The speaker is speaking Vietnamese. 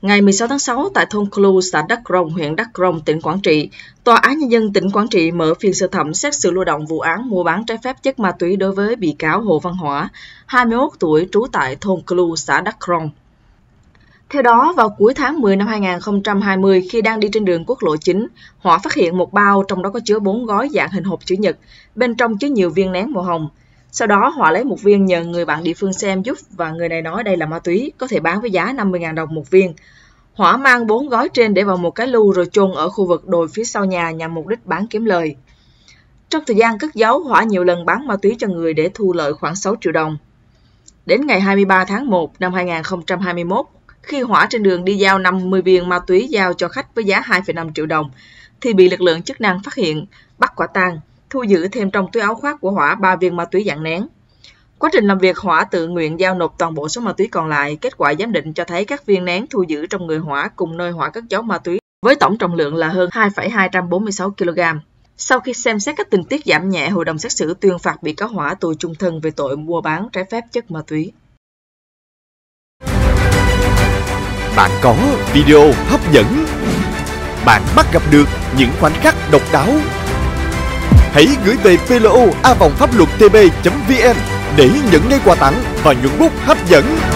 Ngày 16 tháng 6, tại thôn Clu, xã Đắk Rông, huyện Đắk Rông, tỉnh Quảng Trị, Tòa án Nhân dân tỉnh Quảng Trị mở phiên sơ thẩm xét xử lưu động vụ án mua bán trái phép chất ma túy đối với bị cáo Hồ Văn Hỏa, 21 tuổi, trú tại thôn Clu, xã Đắk Rông. Theo đó, vào cuối tháng 10 năm 2020, khi đang đi trên đường quốc lộ 9, Hỏa phát hiện một bao trong đó có chứa 4 gói dạng hình hộp chữ nhật, bên trong chứa nhiều viên nén màu hồng. Sau đó, Hỏa lấy một viên nhờ người bạn địa phương xem giúp và người này nói đây là ma túy, có thể bán với giá 50.000 đồng một viên. Hỏa mang 4 gói trên để vào một cái lu rồi chôn ở khu vực đồi phía sau nhà nhằm mục đích bán kiếm lời. Trong thời gian cất giấu, Hỏa nhiều lần bán ma túy cho người để thu lợi khoảng 6 triệu đồng. Đến ngày 23 tháng 1 năm 2021, khi Hỏa trên đường đi giao 50 viên ma túy giao cho khách với giá 2,5 triệu đồng, thì bị lực lượng chức năng phát hiện, bắt quả tang, thu giữ thêm trong túi áo khoác của Hỏa 3 viên ma túy dạng nén. Quá trình làm việc, Hỏa tự nguyện giao nộp toàn bộ số ma túy còn lại. Kết quả giám định cho thấy các viên nén thu giữ trong người Hỏa cùng nơi Hỏa cất giấu ma túy với tổng trọng lượng là hơn 2,246 kg. Sau khi xem xét các tình tiết giảm nhẹ, hội đồng xét xử tuyên phạt bị cáo Hỏa tù chung thân về tội mua bán trái phép chất ma túy. Bạn có video hấp dẫn, bạn bắt gặp được những khoảnh khắc độc đáo. Hãy gửi về plo@pháp luật tb.vn để nhận ngay quà tặng và nhuận bút hấp dẫn.